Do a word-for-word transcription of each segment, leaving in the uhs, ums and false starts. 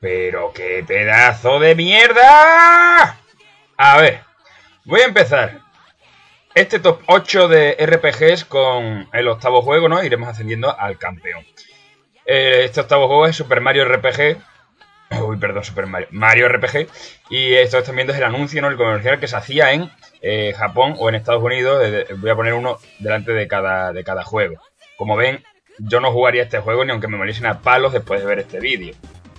¡Pero qué pedazo de mierda! A ver, voy a empezar este top ocho de R P Gs con el octavo juego, ¿no? Iremos ascendiendo al campeón. Eh, este octavo juego es Super Mario R P G. Uy, perdón, Super Mario. Mario R P G. Y esto están viendo es el anuncio, ¿no? El comercial que se hacía en eh, Japón o en Estados Unidos. De, de, voy a poner uno delante de cada, de cada juego. Como ven, yo no jugaría este juego ni aunque me moliesen a palos después de ver este vídeo.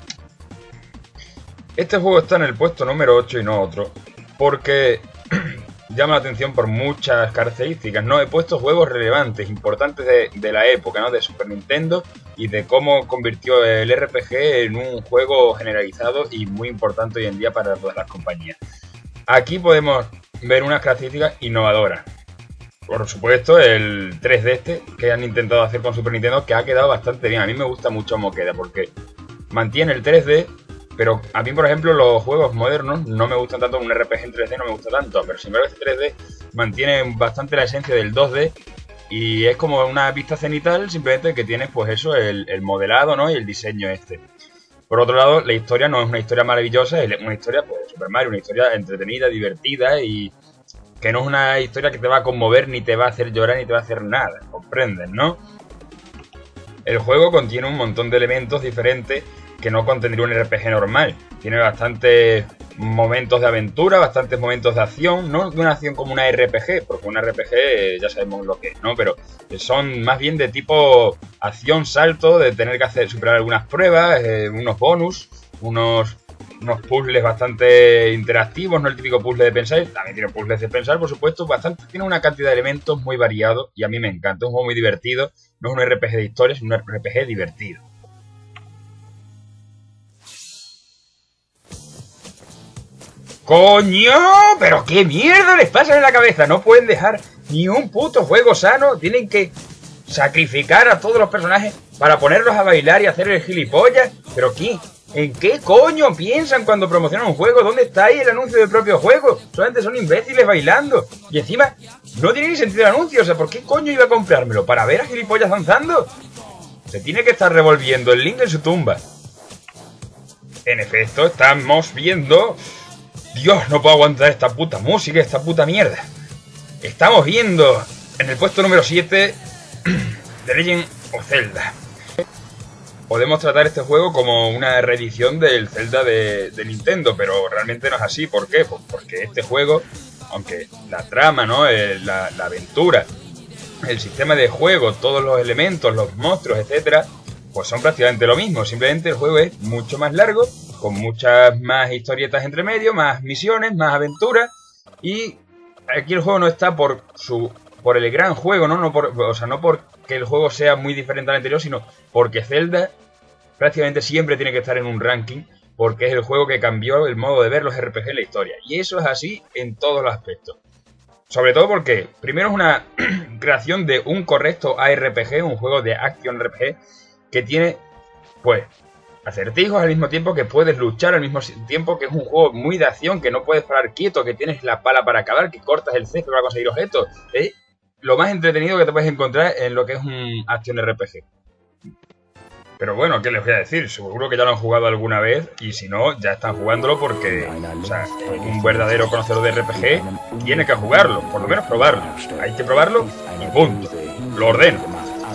Este juego está en el puesto número ocho y no otro, porque llama la atención por muchas características, ¿no? He puesto juegos relevantes, importantes de, de la época, ¿no? De Super Nintendo y de cómo convirtió el R P G en un juego generalizado y muy importante hoy en día para todas las compañías. Aquí podemos ver unas características innovadoras. Por supuesto, el tres D este que han intentado hacer con Super Nintendo, que ha quedado bastante bien. A mí me gusta mucho cómo queda, porque mantiene el tres D. Pero a mí, por ejemplo, los juegos modernos no me gustan tanto, un R P G en tres D no me gusta tanto, pero sin embargo este tres D mantiene bastante la esencia del dos D y es como una vista cenital, simplemente que tienes pues eso, el, el modelado, ¿no? Y el diseño este. Por otro lado, la historia no es una historia maravillosa, es una historia, pues, de Super Mario, una historia entretenida, divertida y que no es una historia que te va a conmover, ni te va a hacer llorar, ni te va a hacer nada, ¿comprendes, no? El juego contiene un montón de elementos diferentes que no contendría un R P G normal. Tiene bastantes momentos de aventura, bastantes momentos de acción, no de una acción como una R P G, porque una R P G ya sabemos lo que es, ¿no? Pero son más bien de tipo acción, salto, de tener que hacer superar algunas pruebas, eh, unos bonus, unos, unos puzzles bastante interactivos, no el típico puzzle de pensar, también tiene puzzles de pensar, por supuesto, bastante, tiene una cantidad de elementos muy variados y a mí me encanta, es un juego muy divertido, no es un R P G de historia, es un R P G divertido. ¡Coño! ¿Pero qué mierda les pasa en la cabeza? No pueden dejar ni un puto juego sano. Tienen que sacrificar a todos los personajes para ponerlos a bailar y hacer el gilipollas. ¿Pero qué? ¿En qué coño piensan cuando promocionan un juego? ¿Dónde está ahí el anuncio del propio juego? Solamente son imbéciles bailando. Y encima, no tiene ni sentido el anuncio. O sea, ¿por qué coño iba a comprármelo? ¿Para ver a gilipollas danzando? Se tiene que estar revolviendo el link en su tumba. En efecto, estamos viendo... Dios, no puedo aguantar esta puta música, esta puta mierda. Estamos viendo en el puesto número siete The Legend of Zelda. Podemos tratar este juego como una reedición del Zelda de, de Nintendo, pero realmente no es así. ¿Por qué? Pues porque este juego, aunque la trama, ¿no? Eh, la, la aventura, el sistema de juego, todos los elementos, los monstruos, etcétera, pues son prácticamente lo mismo. Simplemente el juego es mucho más largo, con muchas más historietas entre medio, más misiones, más aventuras. Y aquí el juego no está por su por el gran juego, ¿no? No por, o sea, no porque el juego sea muy diferente al anterior, sino porque Zelda prácticamente siempre tiene que estar en un ranking, porque es el juego que cambió el modo de ver los R P G en la historia. Y eso es así en todos los aspectos. Sobre todo porque, primero, es una creación de un correcto A R P G, un juego de Action R P G, que tiene, pues, acertijos al mismo tiempo que puedes luchar, al mismo tiempo que es un juego muy de acción, que no puedes parar quieto, que tienes la pala para acabar, que cortas el césped para conseguir objetos. Es lo más entretenido que te puedes encontrar en lo que es un Action R P G. Pero bueno, ¿qué les voy a decir? Seguro que ya lo han jugado alguna vez y si no, ya están jugándolo porque, o sea, un verdadero conocedor de R P G tiene que jugarlo, por lo menos probarlo. Hay que probarlo y punto. Lo ordeno.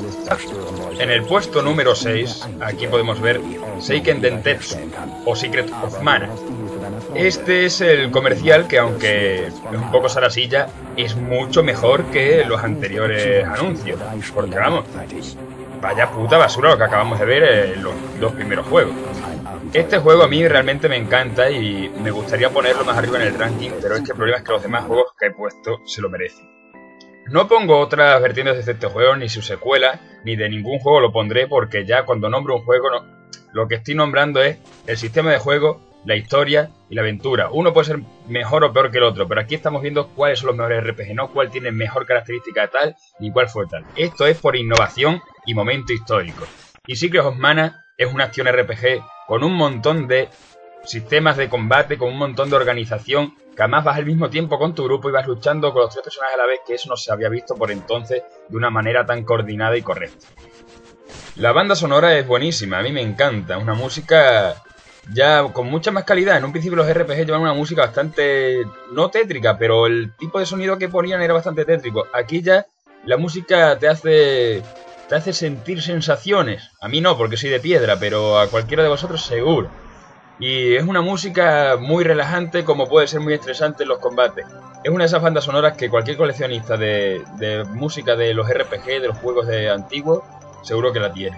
En el puesto número seis, aquí podemos ver Seiken Dentetsu o Secret of Mana. Este es el comercial que, aunque es un poco sarasilla, es mucho mejor que los anteriores anuncios. Porque vamos, vaya puta basura lo que acabamos de ver en los dos primeros juegos. Este juego a mí realmente me encanta y me gustaría ponerlo más arriba en el ranking, pero es que el problema es que los demás juegos que he puesto se lo merecen. No pongo otras vertientes de este juego, ni su secuela, ni de ningún juego lo pondré, porque ya cuando nombro un juego, no, lo que estoy nombrando es el sistema de juego, la historia y la aventura. Uno puede ser mejor o peor que el otro, pero aquí estamos viendo cuáles son los mejores R P G, no cuál tiene mejor característica tal, ni cuál fue tal. Esto es por innovación y momento histórico. Y Secret of Mana es una acción R P G con un montón de sistemas de combate, con un montón de organización, que además vas al mismo tiempo con tu grupo y vas luchando con los tres personajes a la vez, que eso no se había visto por entonces de una manera tan coordinada y correcta. La banda sonora es buenísima, a mí me encanta, una música ya con mucha más calidad. En un principio los R P G llevaban una música bastante, no tétrica, pero el tipo de sonido que ponían era bastante tétrico. Aquí ya la música te hace, te hace sentir sensaciones. A mí no, porque soy de piedra, pero a cualquiera de vosotros seguro. Y es una música muy relajante, como puede ser muy estresante en los combates. Es una de esas bandas sonoras que cualquier coleccionista de, de música de los R P G, de los juegos de antiguos, seguro que la tiene.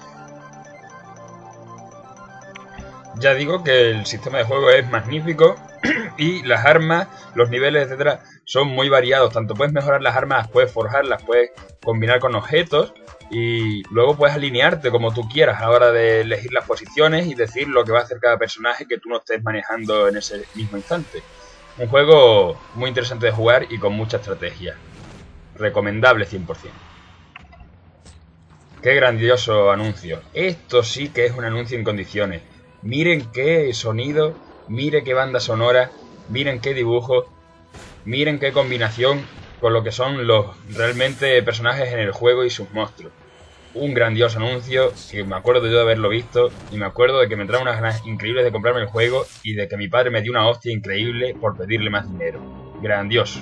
Ya digo que el sistema de juego es magnífico y las armas, los niveles, etcétera, son muy variados. Tanto puedes mejorar las armas, puedes forjarlas, puedes combinar con objetos y luego puedes alinearte como tú quieras a la hora de elegir las posiciones y decir lo que va a hacer cada personaje que tú no estés manejando en ese mismo instante. Un juego muy interesante de jugar y con mucha estrategia. Recomendable cien por cien. Qué grandioso anuncio. Esto sí que es un anuncio en condiciones. Miren qué sonido, miren qué banda sonora, miren qué dibujo, miren qué combinación con lo que son los realmente personajes en el juego y sus monstruos. Un grandioso anuncio que me acuerdo yo de haberlo visto y me acuerdo de que me entraron unas ganas increíbles de comprarme el juego y de que mi padre me dio una hostia increíble por pedirle más dinero. Grandioso.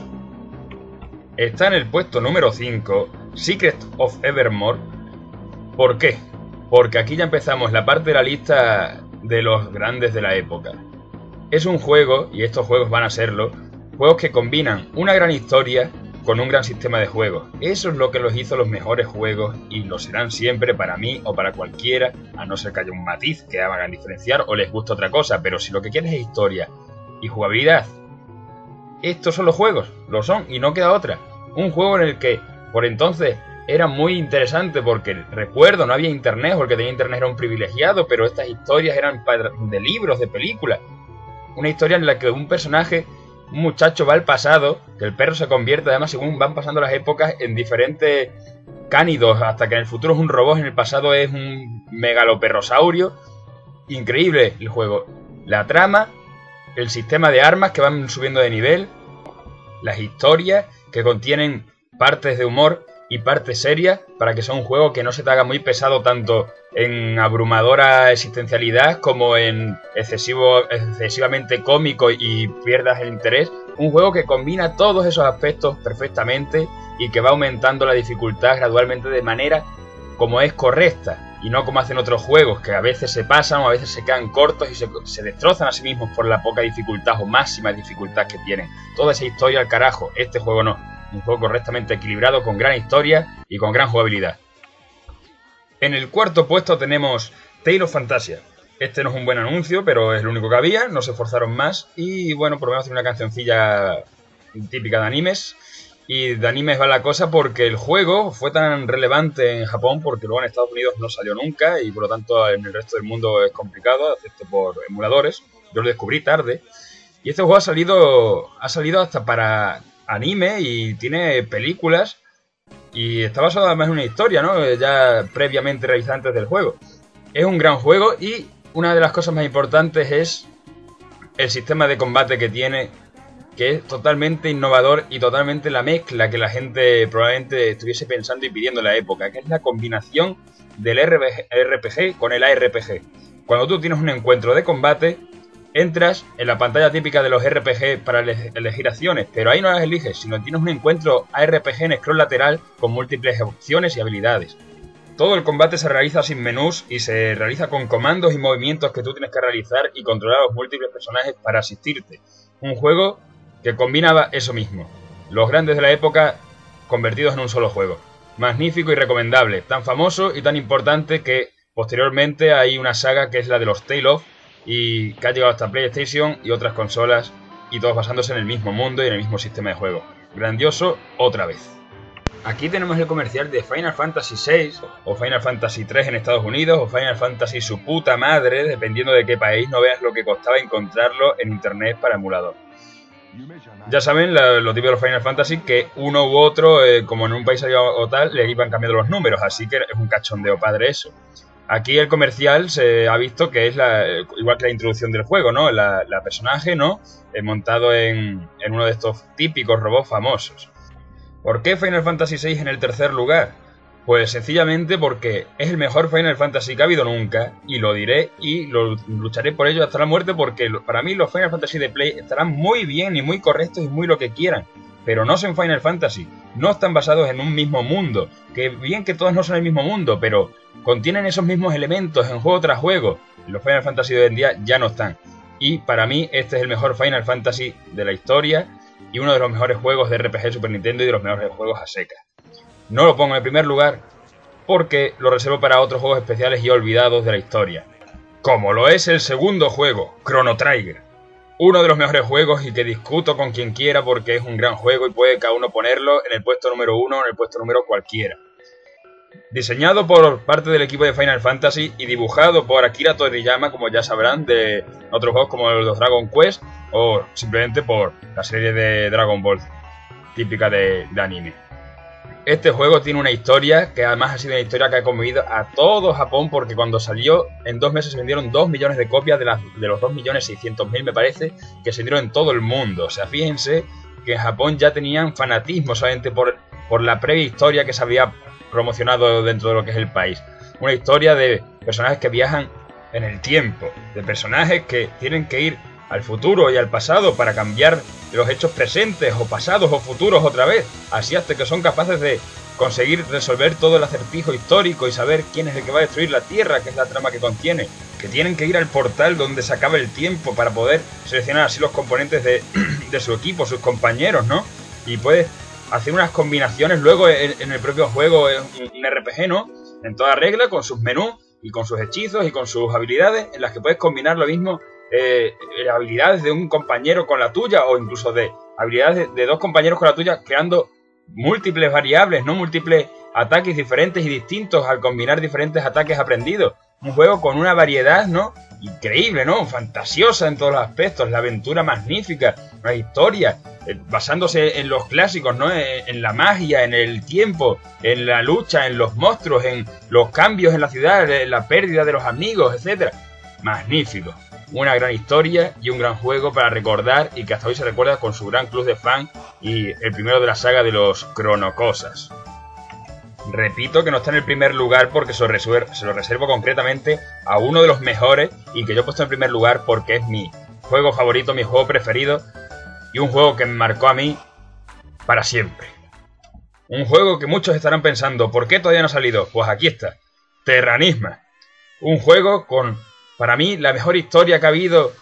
Está en el puesto número cinco, Secret of Evermore. ¿Por qué? Porque aquí ya empezamos la parte de la lista de los grandes de la época. Es un juego, y estos juegos van a serlo, juegos que combinan una gran historia con un gran sistema de juego. Eso es lo que los hizo los mejores juegos y lo serán siempre para mí o para cualquiera, a no ser que haya un matiz que hagan diferenciar o les guste otra cosa, pero si lo que quieres es historia y jugabilidad, estos son los juegos, lo son y no queda otra. Un juego en el que por entonces era muy interesante porque, recuerdo, no había internet, porque tenía internet era un privilegiado, pero estas historias eran de libros, de películas. Una historia en la que un personaje, un muchacho va al pasado, que el perro se convierte, además según van pasando las épocas, en diferentes cánidos, hasta que en el futuro es un robot, en el pasado es un megaloperrosaurio. Increíble el juego. La trama, el sistema de armas que van subiendo de nivel, las historias que contienen partes de humor y parte seria, para que sea un juego que no se te haga muy pesado tanto en abrumadora existencialidad como en excesivo, excesivamente cómico y pierdas el interés. Un juego que combina todos esos aspectos perfectamente y que va aumentando la dificultad gradualmente de manera como es correcta y no como hacen otros juegos que a veces se pasan o a veces se quedan cortos y se, se destrozan a sí mismos por la poca dificultad o máxima dificultad que tienen. Toda esa historia al carajo, este juego no. Un juego correctamente equilibrado, con gran historia y con gran jugabilidad. En el cuarto puesto tenemos Tale of Phantasia. Este no es un buen anuncio, pero es lo único que había, no se esforzaron más. Y bueno, por lo menos tiene una cancioncilla típica de animes. Y de animes va la cosa porque el juego fue tan relevante en Japón, porque luego en Estados Unidos no salió nunca y por lo tanto en el resto del mundo es complicado, excepto por emuladores. Yo lo descubrí tarde. Y este juego ha salido, ha salido hasta para anime y tiene películas y está basado además en una historia, ¿no? Ya previamente realizada antes del juego. Es un gran juego y una de las cosas más importantes es el sistema de combate que tiene, que es totalmente innovador y totalmente la mezcla que la gente probablemente estuviese pensando y pidiendo en la época, que es la combinación del R P G con el A R P G. Cuando tú tienes un encuentro de combate, entras en la pantalla típica de los R P G para ele elegir acciones, pero ahí no las eliges, sino tienes un encuentro A R P G en scroll lateral con múltiples opciones y habilidades. Todo el combate se realiza sin menús y se realiza con comandos y movimientos que tú tienes que realizar y controlar a los múltiples personajes para asistirte. Un juego que combinaba eso mismo, los grandes de la época convertidos en un solo juego. Magnífico y recomendable, tan famoso y tan importante que posteriormente hay una saga que es la de los Tale of, y que ha llegado hasta PlayStation y otras consolas, y todos basándose en el mismo mundo y en el mismo sistema de juego. Grandioso otra vez. Aquí tenemos el comercial de Final Fantasy seis, o Final Fantasy tres en Estados Unidos, o Final Fantasy su puta madre, dependiendo de qué país. No veas lo que costaba encontrarlo en internet para emulador. Ya saben, lo, lo típico de los Final Fantasy, que uno u otro, eh, como en un país o tal, le iban cambiando los números, así que es un cachondeo padre eso. Aquí el comercial se ha visto que es la, igual que la introducción del juego, ¿no? La, la personaje, ¿no? Eh, montado en, en uno de estos típicos robots famosos. ¿Por qué Final Fantasy seis en el tercer lugar? Pues sencillamente porque es el mejor Final Fantasy que ha habido nunca, y lo diré y lo lucharé por ello hasta la muerte, porque para mí los Final Fantasy de Play estarán muy bien y muy correctos y muy lo que quieran, pero no son Final Fantasy, no están basados en un mismo mundo, que bien que todos no son el mismo mundo, pero contienen esos mismos elementos en juego tras juego. Los Final Fantasy de hoy en día ya no están, y para mí este es el mejor Final Fantasy de la historia y uno de los mejores juegos de R P G Super Nintendo y de los mejores juegos a secas. No lo pongo en primer lugar porque lo reservo para otros juegos especiales y olvidados de la historia, como lo es el segundo juego, Chrono Trigger. Uno de los mejores juegos y que discuto con quien quiera porque es un gran juego y puede cada uno ponerlo en el puesto número uno o en el puesto número cualquiera. Diseñado por parte del equipo de Final Fantasy y dibujado por Akira Toriyama, como ya sabrán, de otros juegos como los Dragon Quest o simplemente por la serie de Dragon Ball típica de, de anime. Este juego tiene una historia que además ha sido una historia que ha conmovido a todo Japón, porque cuando salió en dos meses se vendieron dos millones de copias de, las, de los dos millones seiscientos mil, me parece, que se vendieron en todo el mundo. O sea, fíjense que en Japón ya tenían fanatismo solamente por, por la previa historia que se había promocionado dentro de lo que es el país. Una historia de personajes que viajan en el tiempo, de personajes que tienen que ir al futuro y al pasado para cambiar los hechos presentes o pasados o futuros otra vez, así hasta que son capaces de conseguir resolver todo el acertijo histórico y saber quién es el que va a destruir la Tierra, que es la trama que contiene, que tienen que ir al portal donde se acaba el tiempo para poder seleccionar así los componentes de, de su equipo, sus compañeros, ¿no? Y puedes hacer unas combinaciones luego en, en el propio juego, en un R P G, ¿no? En toda regla, con sus menús y con sus hechizos y con sus habilidades, en las que puedes combinar lo mismo. Eh, habilidades de un compañero con la tuya o incluso de habilidades de, de dos compañeros con la tuya, creando múltiples variables, no múltiples ataques diferentes y distintos al combinar diferentes ataques aprendidos. Un juego con una variedad, ¿no? Increíble, ¿no? Fantasiosa en todos los aspectos, la aventura magnífica, la historia eh, basándose en los clásicos, ¿no? En, en la magia, en el tiempo, en la lucha, en los monstruos, en los cambios en la ciudad, en la pérdida de los amigos, etcétera. Magnífico. Una gran historia y un gran juego para recordar y que hasta hoy se recuerda con su gran club de fan y el primero de la saga de los Chrono Cosas. Repito que no está en el primer lugar porque se lo, reservo, se lo reservo concretamente a uno de los mejores y que yo he puesto en primer lugar porque es mi juego favorito, mi juego preferido y un juego que me marcó a mí para siempre. Un juego que muchos estarán pensando, ¿por qué todavía no ha salido? Pues aquí está, Terranisma. Un juego con, para mí, la mejor historia que ha habido,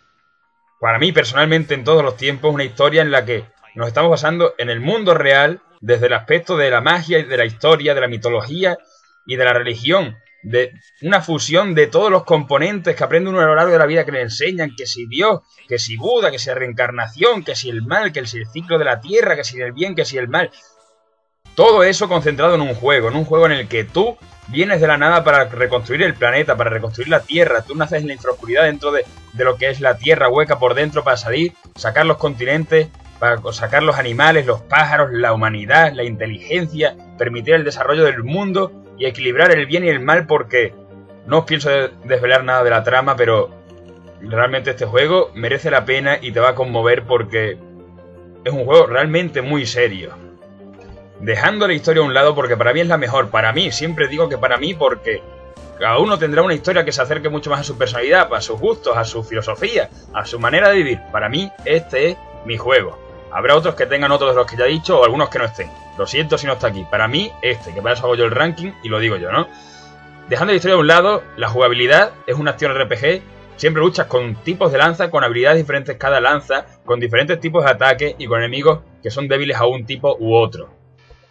para mí personalmente en todos los tiempos, una historia en la que nos estamos basando en el mundo real, desde el aspecto de la magia y de la historia, de la mitología y de la religión, de una fusión de todos los componentes que aprende uno a lo largo de la vida, que le enseñan que si Dios, que si Buda, que si la reencarnación, que si el mal, que si el ciclo de la tierra, que si el bien, que si el mal. Todo eso concentrado en un juego, en un juego en el que tú vienes de la nada para reconstruir el planeta, para reconstruir la Tierra. Tú naces en la infraoscuridad dentro de, de lo que es la Tierra hueca por dentro para salir, sacar los continentes, para sacar los animales, los pájaros, la humanidad, la inteligencia, permitir el desarrollo del mundo y equilibrar el bien y el mal, porque no os pienso desvelar nada de la trama, pero realmente este juego merece la pena y te va a conmover porque es un juego realmente muy serio. Dejando la historia a un lado porque para mí es la mejor, para mí, siempre digo que para mí porque cada uno tendrá una historia que se acerque mucho más a su personalidad, a sus gustos, a su filosofía, a su manera de vivir. Para mí este es mi juego. Habrá otros que tengan otros de los que ya he dicho o algunos que no estén. Lo siento si no está aquí. Para mí este, que para eso hago yo el ranking y lo digo yo, ¿no? Dejando la historia a un lado, la jugabilidad es una acción R P G. Siempre luchas con tipos de lanza, con habilidades diferentes cada lanza, con diferentes tipos de ataques y con enemigos que son débiles a un tipo u otro.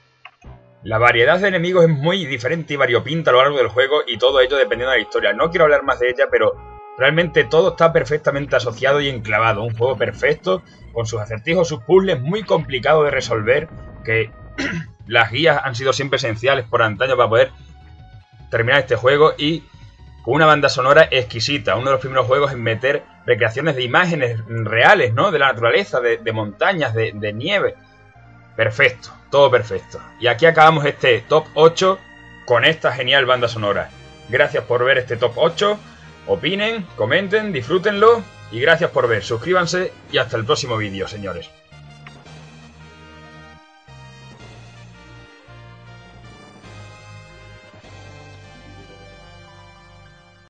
La variedad de enemigos es muy diferente y variopinta a lo largo del juego y todo ello dependiendo de la historia. No quiero hablar más de ella, pero realmente todo está perfectamente asociado y enclavado. Un juego perfecto, con sus acertijos, sus puzzles muy complicados de resolver, que las guías han sido siempre esenciales por antaño para poder terminar este juego, y con una banda sonora exquisita. Uno de los primeros juegos en meter recreaciones de imágenes reales, ¿no? De la naturaleza, de, de montañas, de, de nieve. Perfecto, todo perfecto. Y aquí acabamos este top ocho con esta genial banda sonora. Gracias por ver este top ocho. Opinen, comenten, disfrútenlo. Y gracias por ver. Suscríbanse y hasta el próximo vídeo, señores.